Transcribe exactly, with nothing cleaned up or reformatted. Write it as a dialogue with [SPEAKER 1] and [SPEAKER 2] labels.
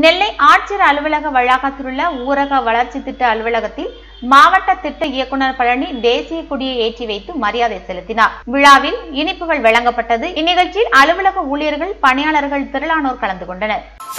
[SPEAKER 1] நெல்லை ஆட்சியர் அலுவலக வளாகத்தில் உள்ள ஊரக வளர்ச்சி திட்ட அலுவலகத்தில் மாவட்ட திட்ட இயக்குநர் பழனி தேசிய கொடியை ஏற்றி வைத்து மரியாதை செலுத்தினார். விழாவில் இனிப்புகள் வழங்கப்பட்டது. இந்நிகழ்ச்சியில் அலுவலக ஊழியர்கள், பணியாளர்கள் திரளானோர் கலந்து கொண்டனர்.